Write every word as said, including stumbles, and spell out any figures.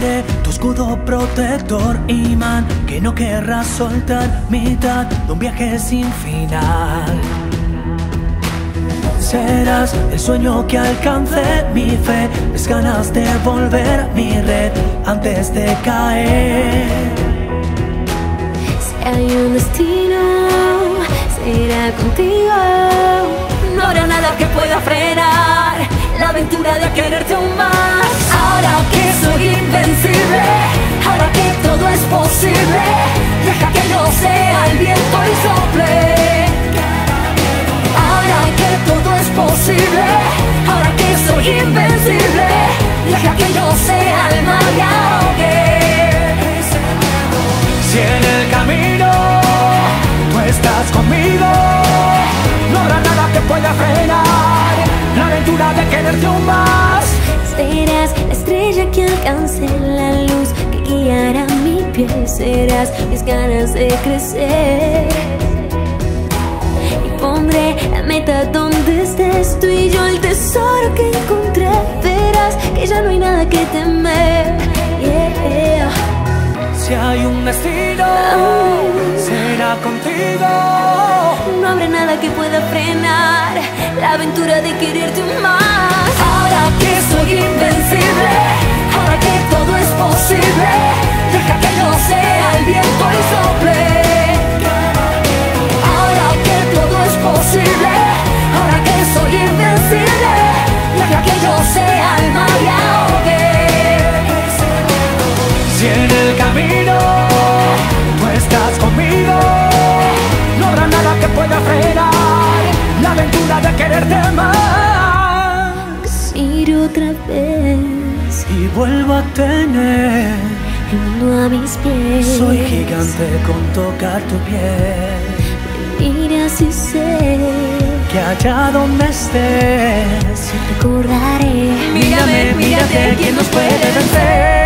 Seré tu escudo protector, imán que no querrás soltar, mitad de un viaje sin final. Serás el sueño que alcance mi fe, mis ganas de volver a mi red antes de caer. Si hay un destino, será contigo. No habrá nada que pueda frenar la aventura de quererte aún más. Ahora que soy invencible, ahora que todo es posible, deja que yo sea el viento y sople. Ahora que todo es posible, ahora que soy invencible, deja que yo sea el mar y ahogue. Si en el camino tú estás conmigo, no habrá nada que pueda frenar la aventura de quererte aún más. Serás la estrella que alcance la luz que guiará mi pie. Serás mis ganas de crecer. Y pondré la meta donde estés, tú y yo el tesoro que encontré. Verás que ya no hay nada que temer. Yeah. Si hay un destino, Oh. será contigo. No habrá nada que pueda frenar la aventura de quererte más. Ahora que soy invencible, ahora que todo es posible, deja que yo sea el viento y sople. Ahora que todo es posible, ahora que soy invencible, deja que yo sea el mar y ahogue. Si en el camino tú estás conmigo, no habrá nada que pueda frenar la aventura de quererte más. Ir otra vez Y vuelvo a tener el mundo a mis pies. soy gigante con tocar tu piel. Mira si sé Que allá donde estés, recordaré. mírame, mírate, ¿quién nos puede vencer?